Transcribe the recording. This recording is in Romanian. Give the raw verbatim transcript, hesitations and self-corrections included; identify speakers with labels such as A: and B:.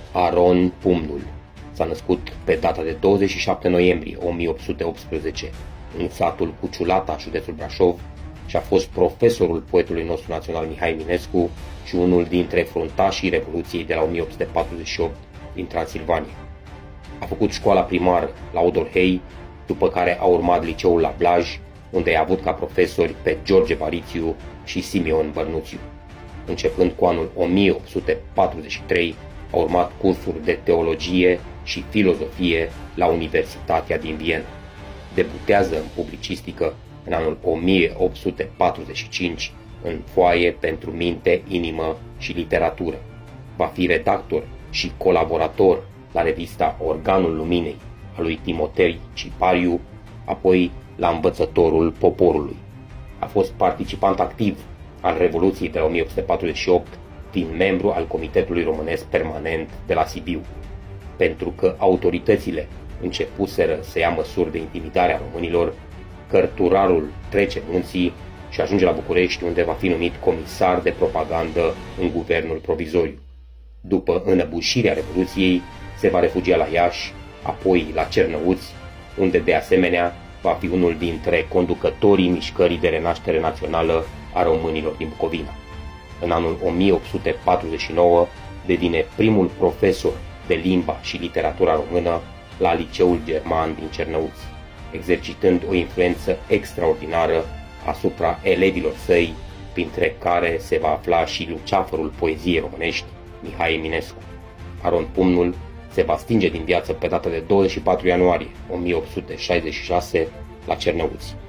A: Aron Pumnul s-a născut pe data de douăzeci și șapte noiembrie o mie opt sute optsprezece în satul Cuciulata, județul Brașov, și a fost profesorul poetului nostru național Mihai Eminescu și unul dintre fruntașii Revoluției de la o mie opt sute patruzeci și opt din Transilvania. A făcut școala primară la Odorhei, după care a urmat liceul la Blaj, unde a avut ca profesori pe George Varițiu și Simeon Bărnuțiu. Începând cu anul o mie opt sute patruzeci și trei, a urmat cursuri de teologie și filozofie la Universitatea din Viena. Debutează în publicistică în anul o mie opt sute patruzeci și cinci în Foaie pentru minte, inimă și literatură. Va fi redactor și colaborator la revista Organul Luminei a lui Timotei Cipariu, apoi la Învățătorul Poporului. A fost participant activ al Revoluției de la o mie opt sute patruzeci și opt, fiind membru al Comitetului Românesc Permanent de la Sibiu. Pentru că autoritățile începuseră să ia măsuri de intimidare a românilor, cărturarul trece munții și ajunge la București, unde va fi numit comisar de propagandă în guvernul provizoriu. După înăbușirea Revoluției, se va refugia la Iași, apoi la Cernăuți, unde de asemenea va fi unul dintre conducătorii mișcării de renaștere națională a românilor din Bucovina. În anul o mie opt sute patruzeci și nouă devine primul profesor de limba și literatura română la Liceul German din Cernăuți, exercitând o influență extraordinară asupra elevilor săi, printre care se va afla și luceafărul poeziei românești, Mihai Eminescu. Aron Pumnul se va stinge din viață pe data de douăzeci și patru ianuarie o mie opt sute șaizeci și șase la Cernăuți.